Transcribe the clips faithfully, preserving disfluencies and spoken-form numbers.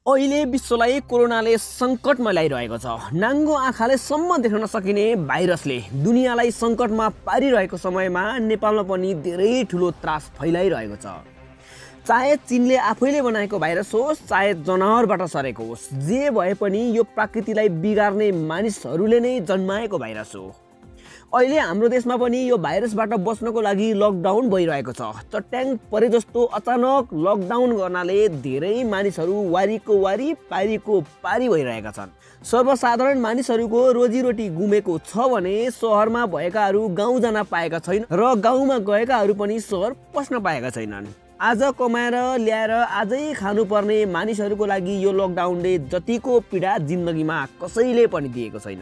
अहिले विश्वलाई कोरोनाले सङ्कटमा ल्याइरहेको छ। नाङ्गो आँखाले सम्म देख्न नसकिने भाइरसले दुनियाँलाई सङ्कटमा पारिरहेको समयमा नेपालमा पनि धेरै ठुलो त्रास फैलाइरहेको छ। चाहे चीनले आफैले बनाएको भाइरस होस्, चाहे जनावरबाट सरेको होस्, जे भए पनि यो प्रकृतिलाई बिगार्ने मानिसहरूले नै जन्माएको भाइरस हो। अहिले हाम्रो देशमा पनि यो भाइरसबाट बच्नको लागि लकडाउन भइरहेको छ। चट्याङ परे जस्तो अचानक लकडाउन गर्नाले धेरै मानिसहरू वारीको वारी पारीको पारी भइरहेका छन्। सर्वसाधारण मानिसहरूको रोजीरोटी गुमेको छ भने सहरमा भएकाहरू गाउँ जान पाएका छैनन् र गाउँमा गएकाहरू पनि सहर पस्न पाएका छैनन्। आज कमाएर ल्याएर आजै खानुपर्ने मानिसहरूको लागि यो लकडाउनले जतिको पीडा जिन्दगीमा कसैले पनि दिएको छैन।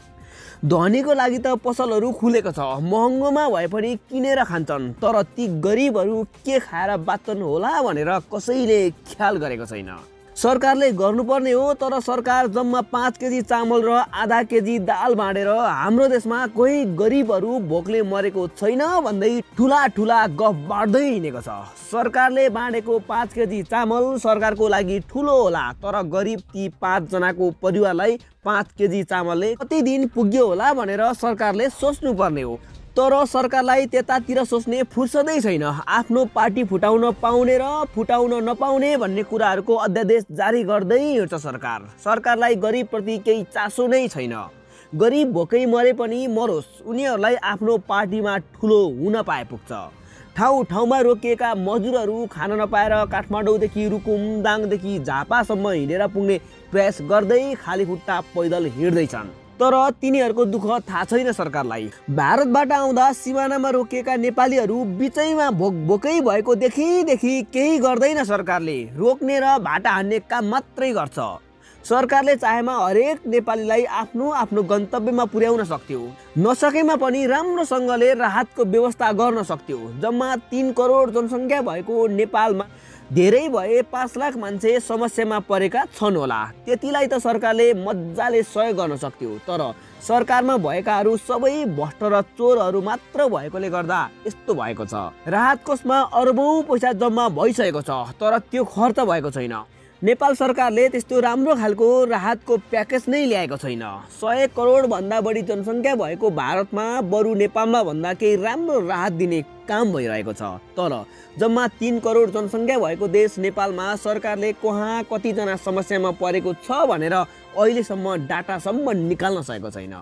धनीको लागि त पसलहरू खुलेको छ, महँगोमा भए पनि किनेर खान्छन्, तर ती गरिबहरू के खाएर बाँच्छन् होला भनेर कसैले ख्याल गरेको छैन। सरकारले गर्नुपर्ने हो, तर सरकार जम्मा पाँच केजी चामल र आधा केजी दाल बाँडेर हाम्रो देशमा कोही गरिबहरू भोकले मरेको छैन भन्दै ठुला ठुला गफ बाँड्दै हिँडेको छ। सरकारले बाँडेको पाँच केजी चामल सरकारको लागि ठुलो होला, तर गरिब ती पाँचजनाको परिवारलाई पाँच केजी चामलले कति दिन पुग्यो होला भनेर सरकारले सोच्नु पर्ने हो। तर सरकारलाई त्यतातिर सोच्ने फुर्सदै छैन। आफ्नो पार्टी फुटाउन पाउने र फुटाउन नपाउने भन्ने कुराहरूको अध्यादेश जारी गर्दै हिँड्छ सरकार। सरकारलाई गरिबप्रति केही चासो नै छैन। गरिब भोकै मरे पनि मरोस्, उनीहरूलाई आफ्नो पार्टीमा ठुलो हुन पाए पुग्छ। ठाउँ ठाउँमा रोकिएका मजदुरहरू खान नपाएर काठमाडौँदेखि रुकुम, दाङदेखि झापासम्म हिँडेर पुग्ने प्रयास गर्दै खाली खुट्टा पैदल हिँड्दैछन्, तर तिनीहरूको दुःख थाहा छैन सरकारलाई। भारतबाट आउँदा सिमानामा रोकिएका नेपालीहरू बिचैमा भोक भोकै भएको देखिदेखि केही गर्दैन सरकारले। रोक्ने र भाटा हान्ने काम मात्रै गर्छ। सरकारले चाहेमा हरेक नेपालीलाई आफ्नो आफ्नो गन्तव्यमा पुर्याउन सक्थ्यो, नसकेमा पनि राम्रोसँगले राहतको व्यवस्था गर्न सक्थ्यो। जम्मा तीन करोड जनसङ्ख्या भएको नेपालमा धेरै भए पाँच लाख मान्छे समस्यामा परेका छन् होला। त्यतिलाई त सरकारले मजाले सहयोग गर्न सक्थ्यो, तर सरकारमा भएकाहरू सबै भ्रष्ट र चोरहरू मात्र भएकोले गर्दा यस्तो भएको छ। राहत कोषमा अरबौँ पैसा जम्मा भइसकेको छ, तर त्यो खर्च भएको छैन। नेपाल सरकारले त्यस्तो राम्रो खालको राहतको प्याकेज नै ल्याएको छैन। सय करोड भन्दा बढी जनसङ्ख्या भएको भारतमा बरु नेपालमा भन्दा केही राम्रो राहत दिने काम भइरहेको छ, तर जम्मा तीन करोड जनसङ्ख्या भएको देश नेपालमा सरकारले कहाँ कतिजना समस्यामा परेको छ भनेर अहिलेसम्म डाटासम्म निकाल्न सकेको छैन।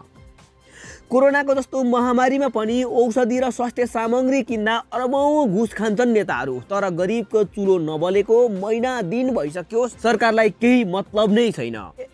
कोरोनाको जस्तो महामारीमा पनि औषधि र स्वास्थ्य सामग्री किन्दा अरबौँ घुस खान्छन् नेताहरू, तर गरिबको चुलो नबलेको महिना दिन भइसक्यो, सरकारलाई केही मतलब नै छैन।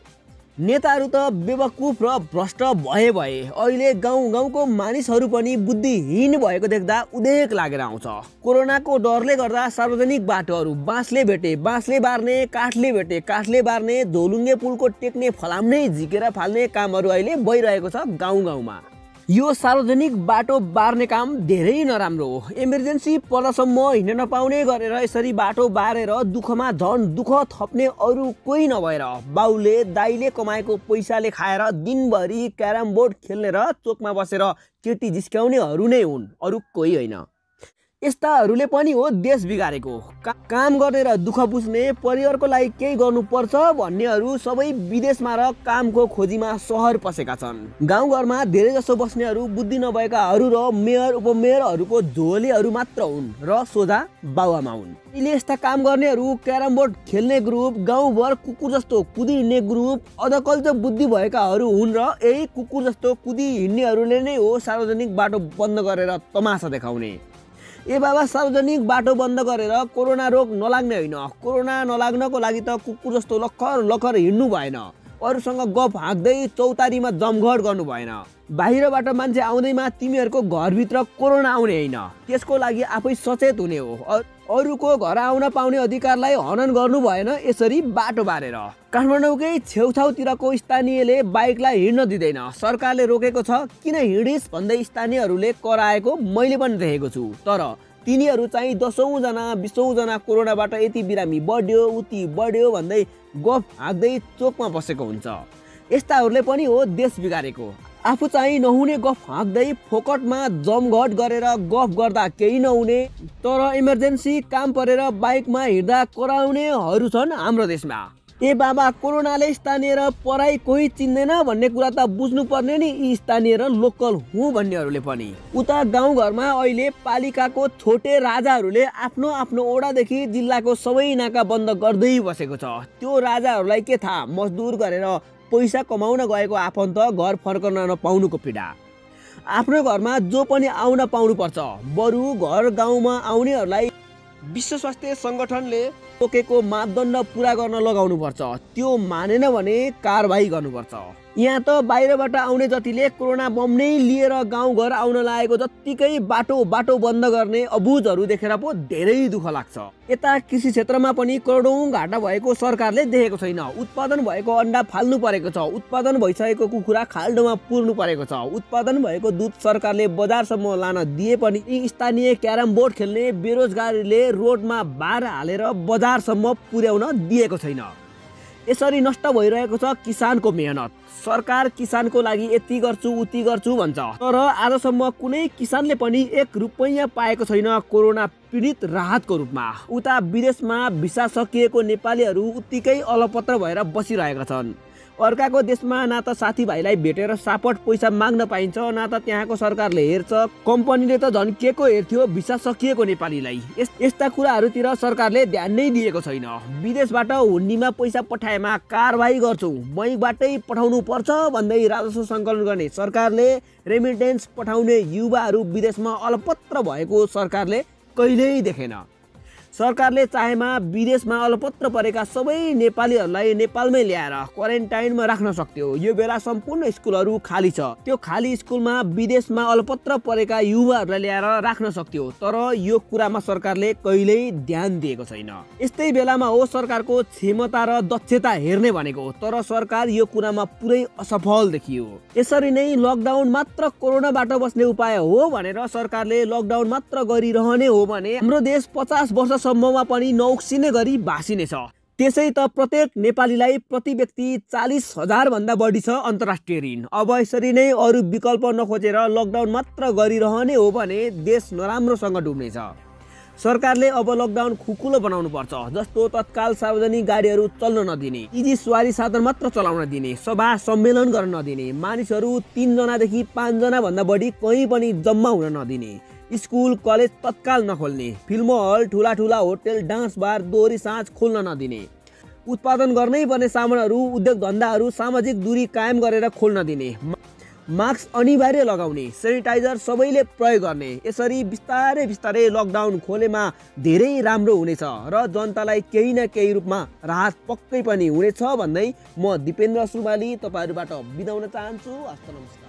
नेताहरू त बेवकुफ र भ्रष्ट भए भए अहिले गाउँ गाउँको मानिसहरू पनि बुद्धिहीन भएको देख्दा उदेक लागेर आउँछ। कोरोनाको डरले गर्दा सार्वजनिक बाटोहरू बाँसले भेटे बाँसले बार्ने, काठले भेटे काठले बार्ने, झोलुङ्गे पुलको टेक्ने फलाम्नै झिकेर फाल्ने कामहरू अहिले भइरहेको छ गाउँ गाउँमा। यो सार्वजनिक बाटो बार्ने काम धेरै नराम्रो हो। इमर्जेन्सी पर्दासम्म हिँड्न नपाउने गरेर यसरी बाटो बारेर दुःखमा झन् दुःख थप्ने अरू कोही नभएर बाउले दाइले कमाएको पैसाले खाएर दिनभरि क्यारम बोर्ड खेल्ने र चोकमा बसेर केटी जिस्क्याउनेहरू नै हुन्, अरू कोही होइन। यस्ताहरूले पनि हो देश बिगारेको। का, काम गर्ने र दुःख बुझ्ने, परिवारको लागि केही गर्नुपर्छ भन्नेहरू सबै विदेशमा र कामको खोजीमा सहर पसेका छन्। गाउँघरमा धेरै जसो बस्नेहरू बुद्धि नभएकाहरू र मेयर उपमेयरहरूको झोलेहरू मात्र हुन् र सोझा बाउआमा हुन्। अहिले यस्ता काम गर्नेहरू, क्यारम बोर्ड खेल्ने ग्रुप, गाउँभर कुकुर जस्तो कुदिहिँड्ने ग्रुप अधकल्चो बुद्धि भएकाहरू हुन् र यही कुकुर जस्तो कुदी हिँड्नेहरूले नै हो सार्वजनिक बाटो बन्द गरेर तमासा देखाउने। ए बाबा, सार्वजनिक बाटो बन्द गरेर कोरोना रोग नलाग्ने होइन, कोरोना नलाग्नको लागि त कुकुर जस्तो लखर लखर हिँड्नु भएन, अरूसँग गफ हाँक्दै चौतारीमा जमघट गर्नु भएन। बाहिरबाट मान्छे आउँदैमा तिमीहरूको घरभित्र कोरोना आउने होइन, त्यसको लागि आफै सचेत हुने हो। अरूको घर आउन पाउने अधिकारलाई हनन गर्नु भएन यसरी बाटो बारेर। काठमाडौँकै छेउछाउतिरको स्थानीयले बाइकलाई हिँड्न दिँदैन, सरकारले रोकेको छ, किन हिँडिस् भन्दै स्थानीयहरूले कराएको मैले पनि देखेको छु। तर तिनीहरू चाहिँ दसौँ जना बिसौँ जना कोरोनाबाट यति बिरामी बढ्यो उति बढ्यो भन्दै गफ हाँक्दै चोकमा बसेको हुन्छ। यस्ताहरूले पनि हो देश बिगारेको। आफू चाहिँ नहुने गफ हाँक्दै फोकटमा जमघट गरेर गफ गर्दा केही नहुने, तर इमर्जेन्सी काम परेर बाइकमा हिँड्दा कराउनेहरू छन् हाम्रो देशमा। ए बाबा, कोरोनाले स्थानीय र पराई कोही चिन्दैन भन्ने कुरा त बुझ्नुपर्ने नि यी स्थानीय र लोकल हुँ भन्नेहरूले पनि। उता गाउँघरमा अहिले पालिकाको छोटे राजाहरूले आफ्नो आफ्नो ओडादेखि जिल्लाको सबै नाका बन्द गर्दै बसेको छ। त्यो राजाहरूलाई के थाहा, मजदुर गरेर पैसा कमाउन गएको आफन्त घर फर्कन नपाउनुको पीडा। आफ्नो घरमा जो पनि आउन पाउनुपर्छ, बरु घर गाउँमा आउनेहरूलाई विश्व स्वास्थ्य सङ्गठनले तोकेको मापदण्ड पुरा गर्न लगाउनु पर्छ। त्यो मानेन भने कारबाही गर्नुपर्छ। यहाँ त बाहिरबाट आउने जतिले कोरोना बम नै लिएर गाउँघर आउन लागेको जत्तिकै बाटो बाटो बन्द गर्ने अबुझहरू देखेर पो धेरै दुःख लाग्छ। यता कृषि क्षेत्रमा पनि करोडौँ घाटा भएको सरकारले देखेको छैन। उत्पादन भएको अन्डा फाल्नु परेको छ, उत्पादन भइसकेको कुखुरा खाल्डोमा पुर्नु परेको छ, उत्पादन भएको दुध सरकारले बजारसम्म लान दिए पनि स्थानीय क्यारम बोर्ड खेल्ने बेरोजगारीले रोडमा बार हालेर बजारसम्म पुर्याउन दिएको छैन। यसरी नष्ट भइरहेको छ किसानको मेहनत। सरकार किसानको लागि यति गर्छु उति गर्छु भन्छ, तर आजसम्म कुनै किसानले पनि एक रुपैयाँ पाएको छैन कोरोना पीडित राहतको रूपमा। उता विदेशमा भिसा सकिएको नेपालीहरू उत्तिकै अलपत्र भएर बसिरहेका छन्। अर्काको देशमा न त साथीभाइलाई भेटेर सापट पैसा माग्न पाइन्छ, न त त्यहाँको सरकारले हेर्छ। कम्पनीले त झन् के को हेर्थ्यो भिसा सकिएको नेपालीलाई। यस्ता कुराहरूतिर सरकारले ध्यान नै दिएको छैन। विदेशबाट हुन्डीमा पैसा पठाएमा कारबाही गर्छौँ, बैंकबाटै पठाउनु पर्छ भन्दै राजस्व सङ्कलन गर्ने सरकारले रेमिटेन्स पठाउने युवाहरू विदेशमा अलपत्र भएको सरकारले कहिल्यै देखेन। सरकारले चाहेमा विदेशमा अलपत्र परेका सबै नेपालीहरूलाई नेपालमै ल्याएर क्वारेन्टाइनमा राख्न सक्थ्यो। यो बेला सम्पूर्ण स्कुलहरू खाली छ। त्यो खाली स्कुलमा विदेशमा अलपत्र परेका युवाहरूलाई ल्याएर राख्न सक्थ्यो, तर यो कुरामा सरकारले कहिल्यै ध्यान दिएको छैन। यस्तै बेलामा हो सरकारको क्षमता र दक्षता हेर्ने भनेको, तर सरकार यो कुरामा पुरै असफल देखियो। यसरी नै लकडाउन मात्र कोरोनाबाट बस्ने उपाय हो भनेर सरकारले लकडाउन मात्र गरिरहने हो भने हाम्रो देश पचास वर्ष सम्ममा पनि नउक्सिने गरी भासिनेछ। त्यसै त प्रत्येक नेपालीलाई प्रति व्यक्ति चालिस हजार भन्दा बढी छ अन्तर्राष्ट्रिय ऋण। अब यसरी नै अरू विकल्प नखोजेर लकडाउन मात्र गरिरहने हो भने देश नराम्रोसँग डुब्नेछ। सरकारले अब लकडाउन खुकुलो बनाउनु पर्छ, जस्तो तत्काल सार्वजनिक गाडीहरू चल्न नदिने, इजी सवारी साधन मात्र चलाउन दिने, सभा सम्मेलन गर्न नदिने, मानिसहरू तीनजनादेखि पाँचजना भन्दा बढी कहीँ पनि जम्मा हुन नदिने, स्कुल कलेज तत्काल नखोल्ने, फिल्म हल, ठुला ठुला होटल, डान्स बार, दोहोरी साँझ खोल्न नदिने, उत्पादन गर्नै पर्ने सामानहरू, उद्योग धन्दाहरू सामाजिक दूरी कायम गरेर खोल्न दिने, मास्क अनिवार्य लगाउने, सेनिटाइजर सबैले प्रयोग गर्ने। यसरी बिस्तारै बिस्तारै लकडाउन खोलेमा धेरै राम्रो हुनेछ र जनतालाई केही न केही रूपमा राहत पक्कै पनि हुनेछ भन्दै म दिपेन्द्र सुमाली तपाईँहरूबाट बिदा हुन चाहन्छु। हस्त नमस्कार।